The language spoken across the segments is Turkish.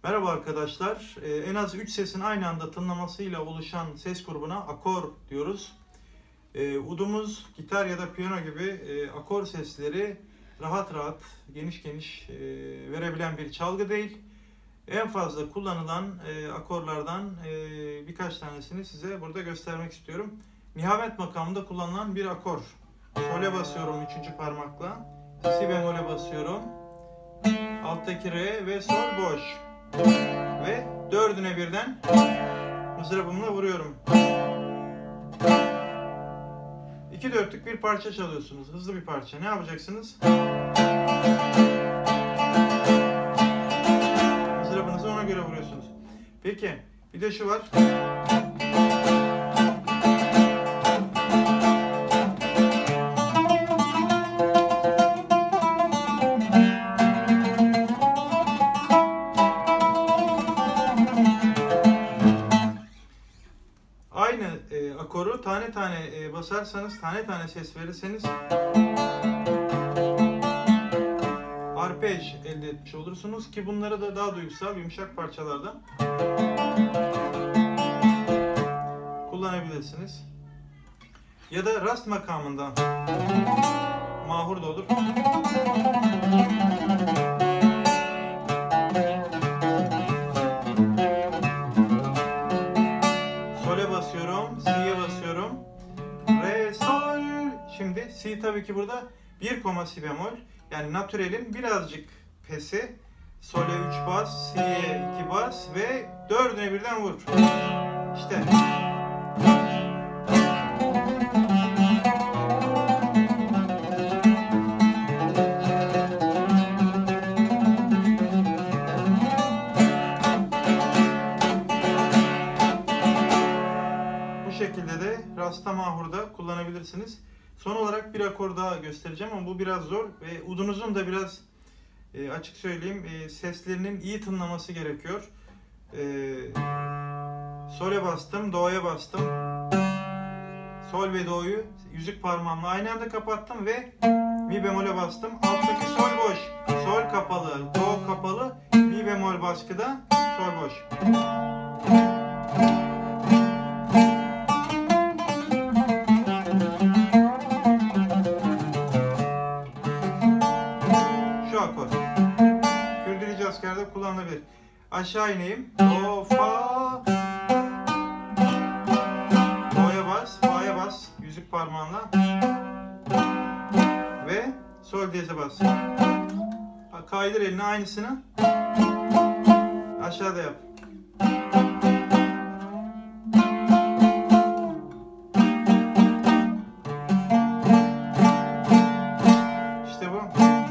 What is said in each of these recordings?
Merhaba arkadaşlar. En az 3 sesin aynı anda tınlamasıyla oluşan ses grubuna akor diyoruz. Udumuz, gitar ya da piyano gibi akor sesleri rahat rahat, geniş verebilen bir çalgı değil. En fazla kullanılan akorlardan birkaç tanesini size burada göstermek istiyorum. Nihavet makamında kullanılan bir akor. Sol'e basıyorum 3. parmakla. Si bemol'e basıyorum. Alttaki re ve sol boş. Ve 4'üne birden mızrabımla vuruyorum. 2/4'lük bir parça çalıyorsunuz. Hızlı bir parça. Ne yapacaksınız? Mızrabınızı ona göre vuruyorsunuz. Peki, bir de şu var. Aynı akoru tane tane basarsanız, tane tane ses verirseniz arpej elde etmiş olursunuz ki bunları da daha duygusal, yumuşak parçalarda kullanabilirsiniz. Ya da rast makamında mahur da olur. Sol'e basıyorum, si'ye basıyorum. Re, sol. Şimdi si tabii ki burada 1 si bemol. Yani natürelin birazcık pesi. Sol'e 3 bas, si'ye 2 bas ve 4'üne birden vur. İşte. Bu şekilde de rasta mahurda kullanabilirsiniz. Son olarak bir akor daha göstereceğim ama bu biraz zor ve udunuzun da biraz açık söyleyeyim seslerinin iyi tınlaması gerekiyor. Sol'e bastım, do'ya bastım. Sol ve do'yu yüzük parmağımla aynı anda kapattım ve mi bemol'e bastım. Alttaki sol boş, sol kapalı, do kapalı, mi bemol baskıda, sol boş. Şu akor. Kürdili cazkerde kullanılabilir. Aşağı ineyim. Do, fa. Do'ya bas, fa'ya bas. Yüzük parmağınla. Ve sol diyeze bas. Kaydır elini aynısını. Aşağıda yap. İşte bu.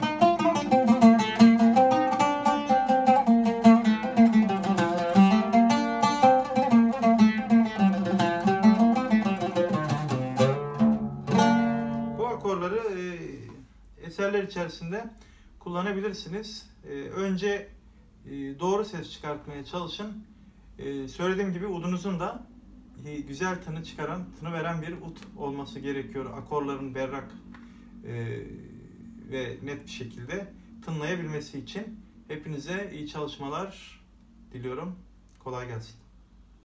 Bu akorları eserler içerisinde kullanabilirsiniz. Önce doğru ses çıkartmaya çalışın. Söylediğim gibi udunuzun da güzel tını çıkaran, tını veren bir ud olması gerekiyor. Akorların berrak ve net bir şekilde tınlayabilmesi için. Hepinize iyi çalışmalar diliyorum. Kolay gelsin.